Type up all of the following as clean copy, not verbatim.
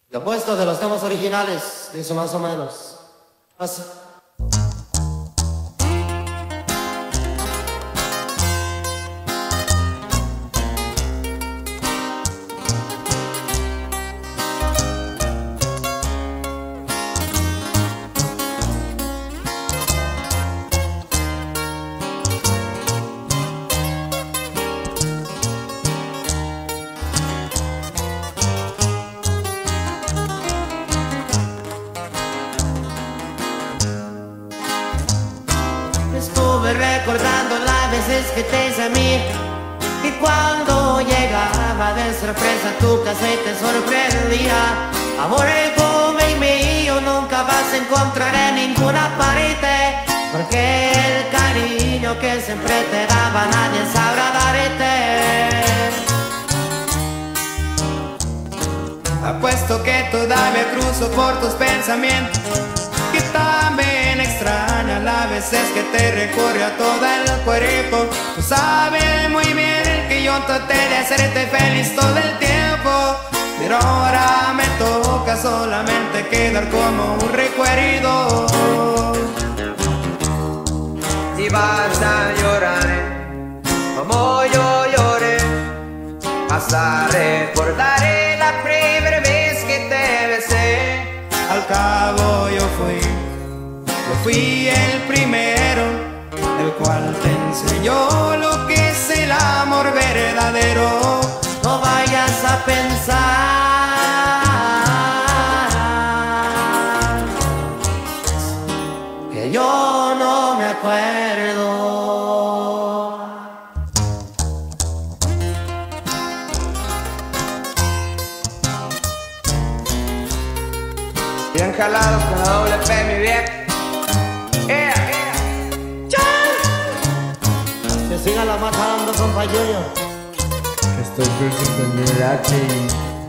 Lo opuesto de los temas originales, dice más o menos. Así. Estuve recordando las veces que te hice a mí, y cuando llegaba de sorpresa a tu casa y te sorprendía. Amor como el mío nunca vas a encontrar en ninguna parte, porque el cariño que siempre te daba nadie sabrá darte. Apuesto que todavía cruzo por tus pensamientos, que también extraña las veces que te recorre a todo el cuerpo. Tú sabes muy bien que yo traté de hacerte feliz todo el tiempo, pero ahora me toca solamente quedar como un recuerdo. Y vas a llorar como yo lloré, vas a recordar la primera vez que te besé. Al cabo yo fui el primero, el cual te enseñó lo que es el amor verdadero. No vayas a pensar que yo no me acuerdo. Bien jalados con la doble P, mi vieja. Que siga la matando, compa Junior. Estoy dulce con el H y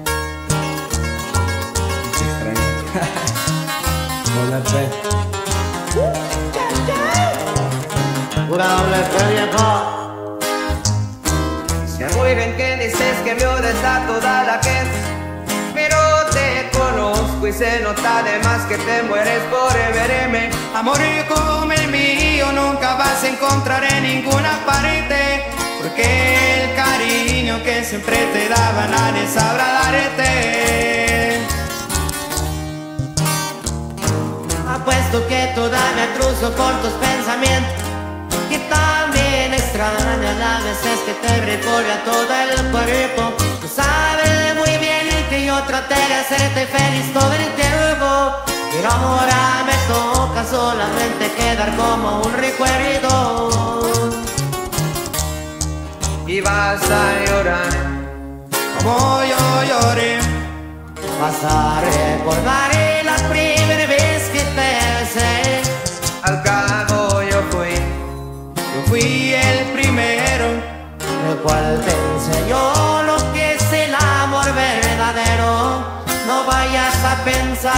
se extraña. Hola, P. Pura doble P, viejo. Sé muy bien que dices que me odias a toda la gente, pero te conozco y se nota además que te mueres por verme. Amor como el mío nunca vas a encontrar en ninguna parte, porque el cariño que siempre te daba nadie sabrá darte. Apuesto que todavía cruzo por tus pensamientos, que también extraña las veces que te recorre a todo el cuerpo. Tú sabes muy bien que yo traté de hacerte feliz todo el tiempo, pero ahora me toca solamente quedar como un recuerdo. Y vas a llorar Como yo lloré, Vas a recordar la primera vez que te besé. al cabo yo fui el primero, El cual te enseñó lo que es el amor verdadero. No vayas a pensar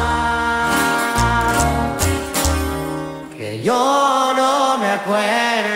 que yo no me acuerdo.